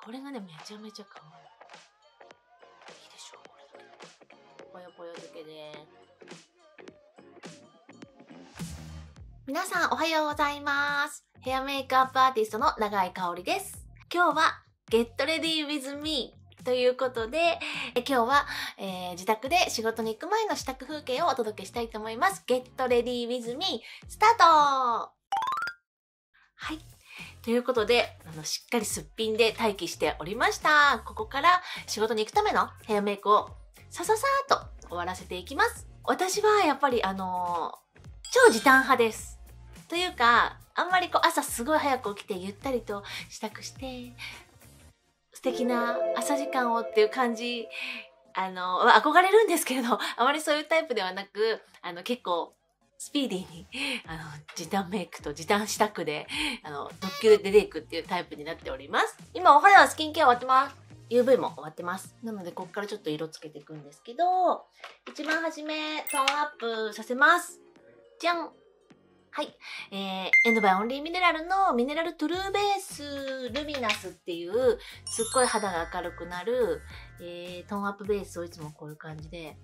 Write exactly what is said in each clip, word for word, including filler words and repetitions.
これがね、めちゃめちゃ可愛い。いいでしょう、これだけ。ぽよぽよ漬けで。皆さんおはようございます。ヘアメイクアップアーティストの永井かおりです。今日は Get Ready with Me ということで、え今日は、えー、自宅で仕事に行く前の支度風景をお届けしたいと思います。Get Ready with Me スタート。はい。ということで、あの、しっかりすっぴんで待機しておりました。ここから仕事に行くためのヘアメイクをさささーっと終わらせていきます。私はやっぱりあのー、超時短派です。というか、あんまりこう朝すごい早く起きてゆったりと支度して、素敵な朝時間をっていう感じ、あの、憧れるんですけれど、あまりそういうタイプではなく、あの、結構、スピーディーに、あの、時短メイクと時短支度で、あの、特急で出ていくっていうタイプになっております。今、お肌はスキンケア終わってます。ユーブイ も終わってます。なので、ここからちょっと色つけていくんですけど、一番初め、トーンアップさせます。じゃん。はい。えー、エンドバイオンリーミネラルのミネラルトゥルーベースルミナスっていう、すっごい肌が明るくなる、えー、トーンアップベースをいつもこういう感じで、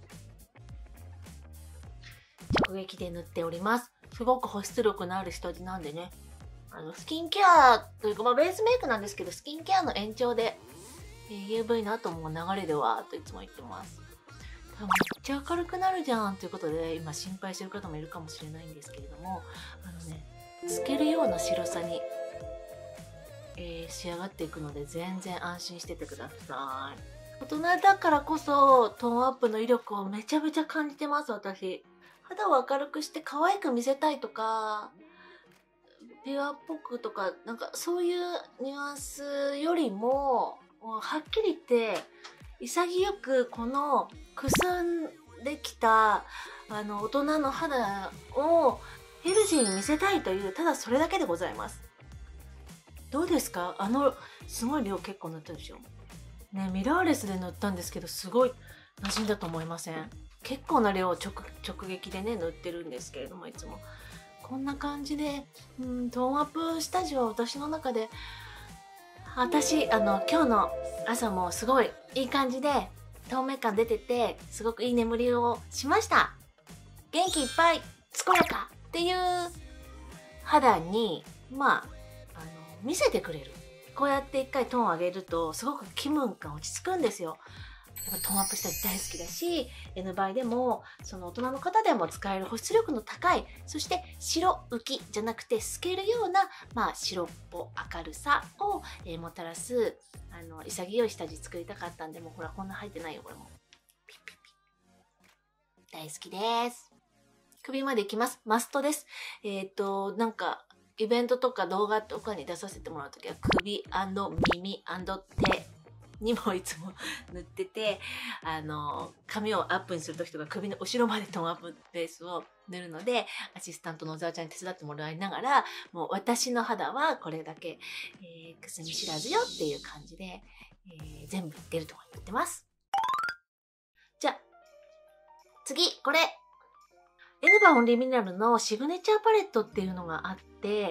直撃で塗っております。すごく保湿力のある下地なんでね。あの、スキンケアというか、まあ、ベースメイクなんですけど、スキンケアの延長で、えー、ユーブイ の後も流れではといつも言ってます。めっちゃ明るくなるじゃんということで、今心配してる方もいるかもしれないんですけれども、あのね、透けるような白さに、えー、仕上がっていくので、全然安心しててください。大人だからこそ、トーンアップの威力をめちゃめちゃ感じてます、私。肌を明るくして可愛く見せたいとか、ピュアっぽくとか、なんかそういうニュアンスよりも、もうはっきり言って、潔くこのくすんできたあの大人の肌をヘルシーに見せたいという、ただそれだけでございます。どうですか？あのすごい量結構塗ったでしょね。ミラーレスで塗ったんですけど、すごい馴染んだと思いません？結構な量を 直, 直撃でね塗ってるんですけれども、いつもこんな感じで、うん、トーンアップ下地は私の中で、私あの今日の朝もすごいいい感じで透明感出てて、すごくいい眠りをしました。元気いっぱい健やかっていう肌に、まあ、あの見せてくれる。こうやって一回トーン上げるとすごく気分が落ち着くんですよ。トーンアップしたり大好きだし、 N 倍でもその大人の方でも使える保湿力の高い、そして白浮きじゃなくて透けるような、まあ、白っぽ明るさを、えー、もたらす、あの潔い下地作りたかったんで、もうほらこんな入ってないよ、これもピッピッピッ大好きです。首までいきます。マストです。えっとなんかイベントとか動画とかに出させてもらうときは首&耳&手にもいつも塗ってて、あの髪をアップにする時とか首の後ろまでトーンアップベースを塗るので、アシスタントの小沢ちゃんに手伝ってもらいながら、もう私の肌はこれだけ、えー、くすみ知らずよっていう感じで、えー、全部出るところに塗ってます。じゃあ次、これエヌバオンリーミネラルのシグネチャーパレットっていうのがあって、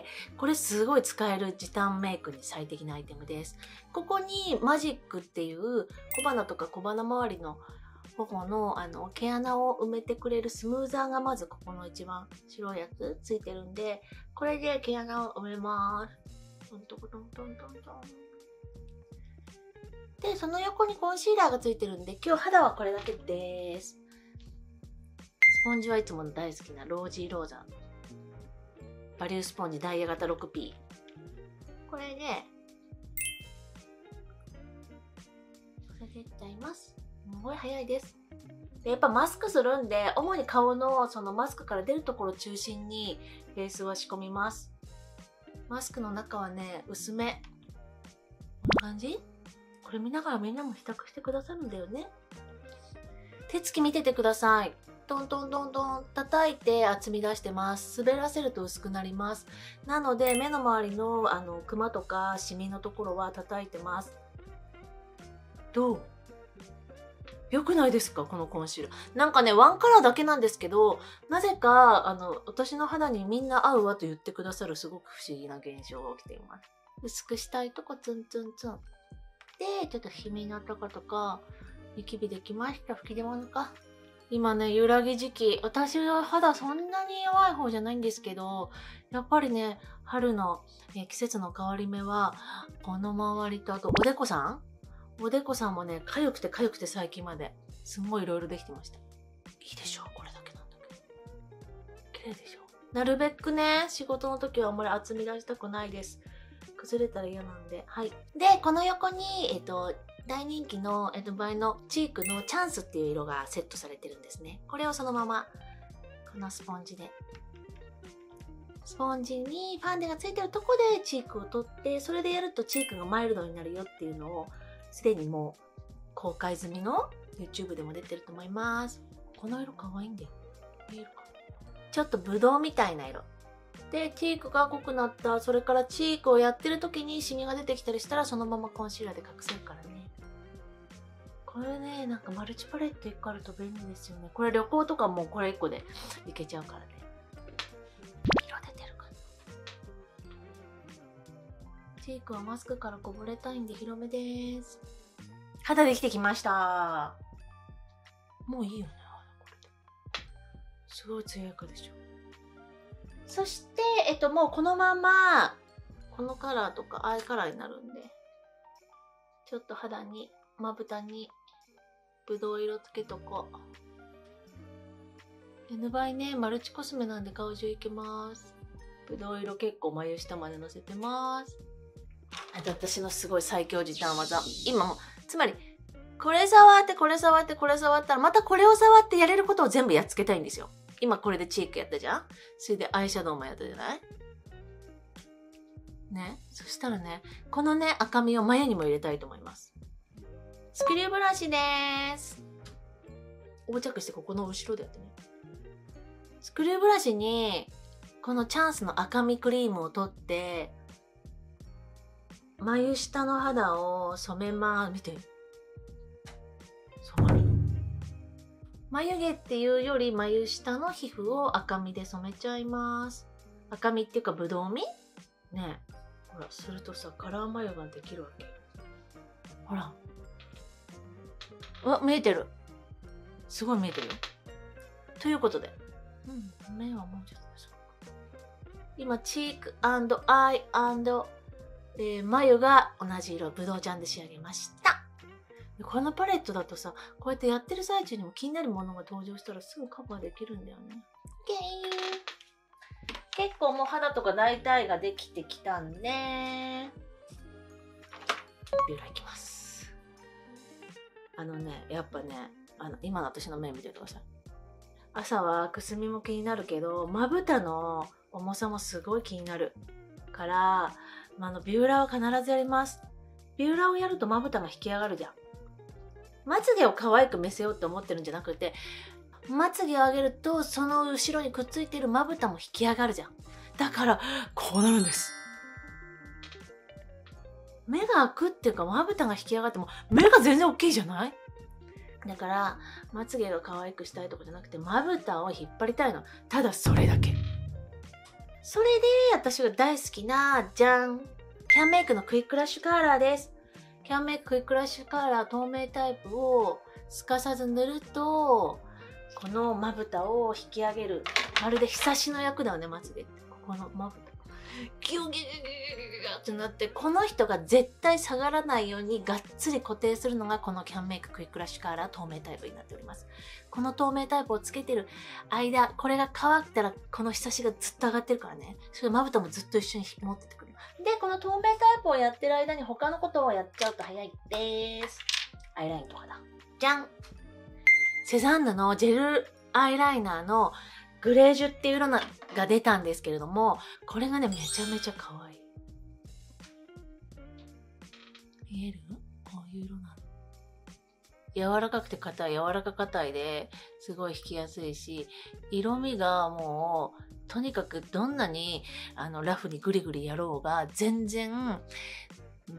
これすごい使える時短メイクに最適なアイテムです。ここにマジックっていう小鼻とか小鼻周りの頬のあの毛穴を埋めてくれるスムーザーがまずここの一番白いやつついてるんで、これで毛穴を埋めます。トントントントントントン。で、その横にコンシーラーがついてるんで、今日肌はこれだけです。スポンジはいつもの大好きなロージーローザバリュースポンジダイヤ型 ろくピー。 これでこれでいっちゃいます。すごい早いです。でやっぱマスクするんで、主に顔のそのマスクから出るところを中心にベースは仕込みます。マスクの中はね薄め、こんな感じ。これ見ながらみんなも比較してくださるんだよね。手つき見ててください。トントントントン叩いて厚み出してます。滑らせると薄くなります。なので目の周りのあのクマとかシミのところは叩いてます。どう？良くないですかこのコンシーラー。なんかねワンカラーだけなんですけど、なぜかあの私の肌にみんな合うわと言ってくださるすごく不思議な現象が起きています。薄くしたいとこツンツンツン。 て、ちょっと日なとかとか、ニキビできました。吹き出物か。今ね、揺らぎ時期。私は肌そんなに弱い方じゃないんですけど、やっぱりね、春の、え季節の変わり目は、この周りと、あと、おでこさんおでこさんもね、痒くて痒くて最近まで。すんごいいろいろできてました。いいでしょう、これだけなんだけど。綺麗でしょ。なるべくね、仕事の時はあんまり厚み出したくないです。崩れたら嫌なんで。はい。で、この横に、えっと、大人気の、えっと、倍のチークのチャンスっていう色がセットされてるんですね。これをそのまま、このスポンジで。スポンジにファンデがついてるとこでチークを取って、それでやるとチークがマイルドになるよっていうのを、すでにもう公開済みの YouTube でも出てると思います。この色可愛いんだよ。見えるかな？ちょっとブドウみたいな色。で、チークが濃くなった、それからチークをやってる時にシミが出てきたりしたら、そのままコンシーラーで隠せるからね。これね、なんかマルチパレットいっこあると便利ですよね。これ旅行とかもこれいっこでいけちゃうからね。色出てるかな。チークはマスクからこぼれたいんで広めです。肌できてきました。もういいよね。すごい艶やかでしょ。そして、えっと、もうこのまま、このカラーとかアイカラーになるんで、ちょっと肌に、まぶたに、ぶどう色つけとこう。N 倍ね、マルチコスメなんで顔中いけます。ぶどう色結構眉下までのせてます。あと私のすごい最強時短技。今も、つまり、これ触って、これ触って、これ触ったら、またこれを触ってやれることを全部やっつけたいんですよ。今これでチークやったじゃん？それでアイシャドウもやったじゃない？ね。そしたらね、このね、赤みを眉にも入れたいと思います。スクリューブラシでーす。横着してここの後ろでやってね。スクリューブラシに、このチャンスの赤みクリームを取って、眉下の肌を染めまーす。見て。染まる。眉毛っていうより眉下の皮膚を赤みで染めちゃいます。赤みっていうかぶどうみねえ。ほら、するとさ、カラー眉ができるわけ。ほら。うわ、見えてる。すごい見えてるよ。ということで。うん、目はもうちょっとでしょうか。今、チーク&アイ&、えー、眉が同じ色、ぶどうちゃんで仕上げました。このパレットだとさ、こうやってやってる最中にも気になるものが登場したらすぐカバーできるんだよね。ゲー結構もう肌とか大体ができてきたんで、ビューラーいきます。あのね、やっぱね、あの今の私の目見てください。朝はくすみも気になるけど、まぶたの重さもすごい気になるから、まあ、あのビューラーは必ずやります。ビューラーをやるとまぶたが引き上がるじゃん。まつげを可愛く見せようって思ってるんじゃなくて、まつげを上げるとその後ろにくっついているまぶたも引き上がるじゃん。だからこうなるんです。目が開くっていうか、まぶたが引き上がっても目が全然大きいじゃない？だからまつげが可愛くしたいとかじゃなくて、まぶたを引っ張りたいの。ただそれだけ。それで私が大好きなじゃん、キャンメイクのクイックラッシュカーラーです。キャンメイククイックラッシュカーラー透明タイプをすかさず塗ると、このまぶたを引き上げる。まるでひさしの役だよね、まつげって。ここのまぶた。ギュギュギュギュギュギュってなって、この人が絶対下がらないようにがっつり固定するのがこのキャンメイククイックラッシュカーラー透明タイプになっております。この透明タイプをつけてる間、これが乾いたらこのひさしがずっと上がってるからね。それまぶたもずっと一緒に持っててくる。で、この透明タイプをやってる間に他のことをやっちゃうと早いです。アイラインとかだ。じゃん！セザンヌのジェルアイライナーのグレージュっていう色が出たんですけれども、これがね、めちゃめちゃ可愛い。見える？こういう色なの。柔らかくて硬い、柔らか硬いですごい引きやすいし、色味がもう、とにかくどんなにあのラフにグリグリやろうが全然、うん、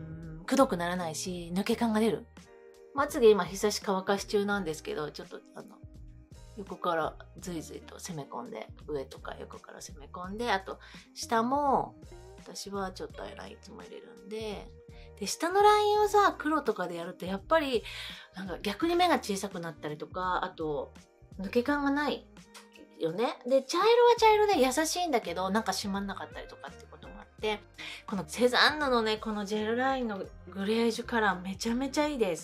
くどくならないし、抜け感が出る。まつげ今日差し乾かし中なんですけど、ちょっとあの、横からズイズイと攻め込んで、上とか横から攻め込んで、あと下も私はちょっとアイラインいつも入れるんで、 で、下のラインをさ、黒とかでやると、やっぱり、なんか逆に目が小さくなったりとか、あと、抜け感がないよね。で、茶色は茶色で優しいんだけど、なんか締まんなかったりとかってこともあって、このセザンヌのね、このジェルラインのグレージュカラーめちゃめちゃいいです。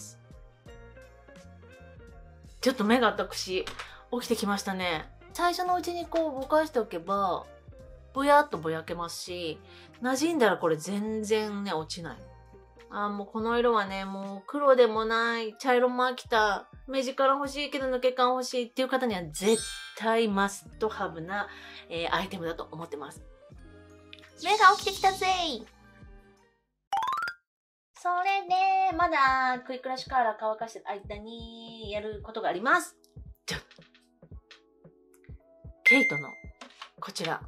ちょっと目が私、起きてきましたね。最初のうちにこうぼかしておけば、ぼやっとぼやけますし、馴染んだらこれ全然ね、落ちない。あーもうこの色はね、もう黒でもない、茶色も飽きた、目力欲しいけど抜け感欲しいっていう方には絶対マストハブな、えー、アイテムだと思ってます。目が起きてきたぜい。それで、まだクイックラッシュカーラー乾かしてる間にやることがあります。じゃケイトのこちら。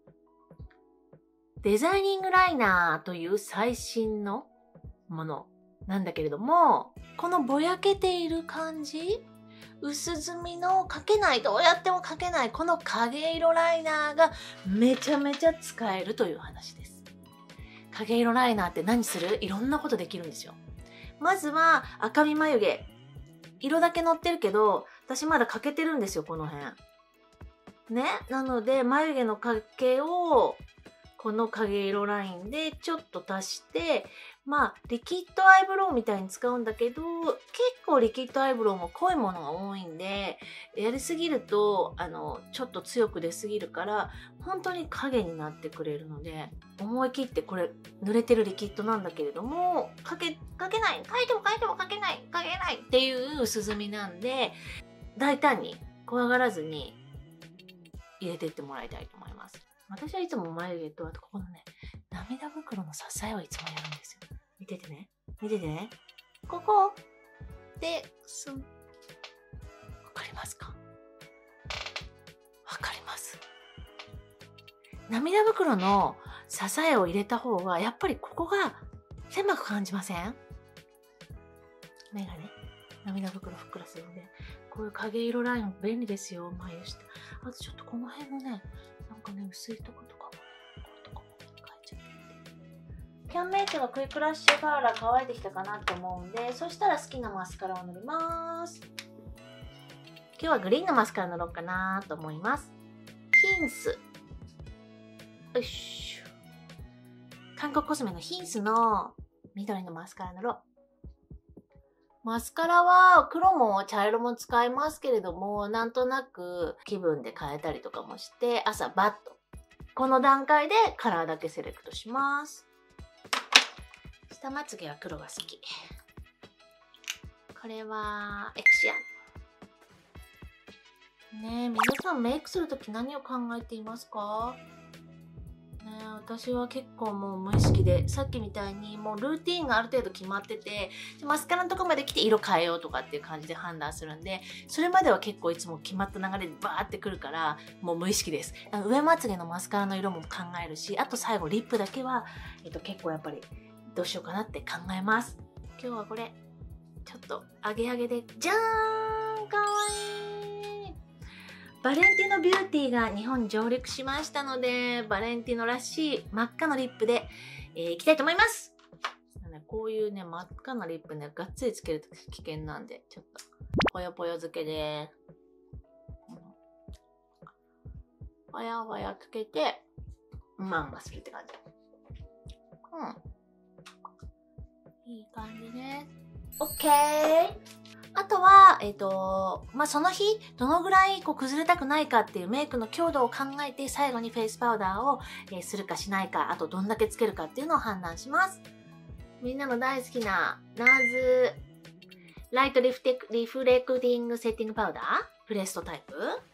デザイニングライナーという最新のものなんだけれども、このぼやけている感じ、薄墨の描けない、どうやっても描けないこの影色ライナーがめちゃめちゃ使えるという話です。影色ライナーって何する？いろんなことできるんですよ。まずは赤み眉毛。色だけ乗ってるけど、私まだ欠けてるんですよ、この辺。ね。なので、眉毛の欠けをこの影色ラインでちょっと足して、まあ、リキッドアイブロウみたいに使うんだけど、結構リキッドアイブロウも濃いものが多いんで、やりすぎると、あの、ちょっと強く出すぎるから、本当に影になってくれるので、思い切ってこれ、濡れてるリキッドなんだけれども、かけ、かけない、書いても書いても書けない、書けないっていう薄墨なんで、大胆に、怖がらずに入れていってもらいたいと思います。私はいつも眉毛と、あとここのね、涙袋の支えをいつもやるんですよ。見ててね。見ててね。ここで、すん。わかりますか？わかります。涙袋の支えを入れた方が、やっぱりここが狭く感じません？目がね、涙袋ふっくらするので、こういう影色ライン便利ですよ、眉下。あとちょっとこの辺のね、なんかね、薄いとことかもね、こういうとこも変えちゃって。キャンメイクのクイックラッシュカーラー乾いてきたかなと思うんで、そしたら好きなマスカラを塗ります。今日はグリーンのマスカラ塗ろうかなと思います。ヒンス。よいしょ。韓国コスメのヒンスの緑のマスカラ塗ろう。マスカラは黒も茶色も使いますけれども、なんとなく気分で変えたりとかもして、朝バッと。この段階でカラーだけセレクトします。下まつげは黒が好き。これはエクシアン。ねえ、皆さんメイクするとき何を考えていますか？ね、私は結構もう無意識で、さっきみたいにもうルーティーンがある程度決まってて、マスカラのとこまで来て色変えようとかっていう感じで判断するんで、それまでは結構いつも決まった流れでバーってくるから、もう無意識です。上まつげのマスカラの色も考えるし、あと最後リップだけは、えっと、結構やっぱりどうしようかなって考えます。今日はこれ、ちょっと上げ上げで、じゃーん、かわいい。バレンティノビューティーが日本に上陸しましたので、バレンティノらしい真っ赤なリップで、えー、いきたいと思います。こういうね、真っ赤なリップね、がっつりつけると危険なんで、ちょっと、ぽよぽよ漬けで、ぽやぽやつけて、マンが好きって感じ。うん。いい感じです。オッケー。あとは、えっと、まあ、その日、どのぐらいこう崩れたくないかっていうメイクの強度を考えて、最後にフェイスパウダーを、えー、するかしないか、あとどんだけつけるかっていうのを判断します。みんなの大好きな、ナーズ、ライトリフテリフレクティングセッティングパウダープレストタイプ。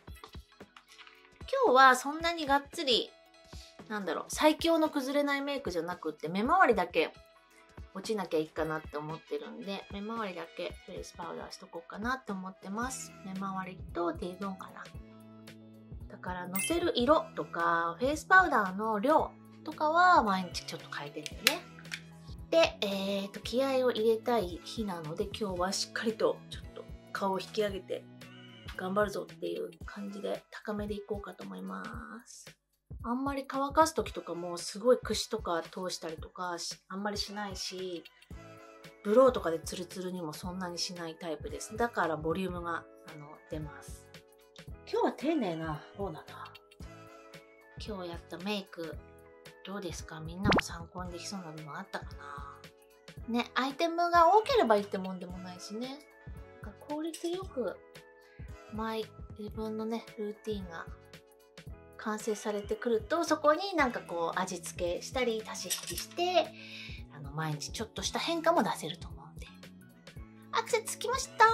今日はそんなにがっつり、なんだろう、最強の崩れないメイクじゃなくって、目周りだけ、落ちなきゃいいかなって思ってるんで、目周りだけフェイスパウダーしとこうかなって思ってます。目周りと ティー ゾーンかな。だからのせる色とか、フェイスパウダーの量とかは毎日ちょっと変えてるよね。で、えーと、気合を入れたい日なので、今日はしっかりとちょっと顔を引き上げて頑張るぞっていう感じで高めでいこうかと思います。 あんまり乾かす時とかもすごい櫛とか通したりとかあんまりしないし、ブローとかでツルツルにもそんなにしないタイプです。だからボリュームがあの出ます。今日は丁寧な方だな。今日やったメイクどうですか？みんなも参考にできそうな部分あったかな。ね、アイテムが多ければいいってもんでもないしね。なんか効率よく毎自分のねルーティンが完成されてくると、そこになんかこう味付けしたり足し引きしてあの毎日ちょっとした変化も出せると思うんで。アクセつきました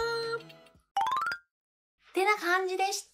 ってな感じでした。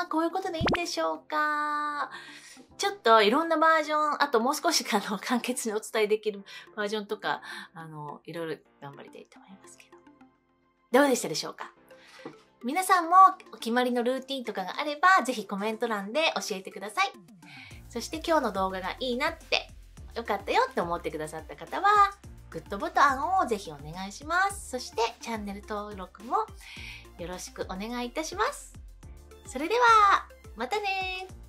こういうことでいいんでしょうか。ちょっといろんなバージョン、あともう少しあの簡潔にお伝えできるバージョンとか、あのいろいろ頑張りたいと思いますけど、どうでしたでしょうか。皆さんもお決まりのルーティンとかがあれば、ぜひコメント欄で教えてください。そして今日の動画がいいなって、よかったよって思ってくださった方は、グッドボタンをぜひお願いします。そしてチャンネル登録もよろしくお願いいたします。それでは、またねー。